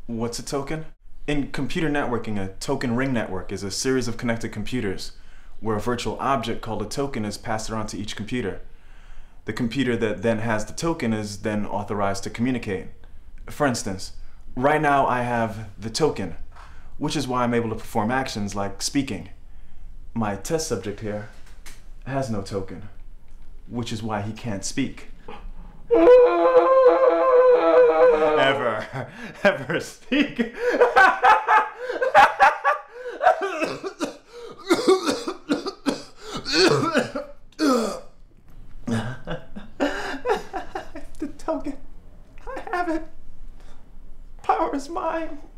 What's a token? In computer networking, a token ring network is a series of connected computers where a virtual object called a token is passed around to each computer. The computer that then has the token is then authorized to communicate. For instance, right now I have the token, which is why I'm able to perform actions like speaking. My test subject here has no token, which is why he can't speak. Ever speak. The token, I have it. Power is mine.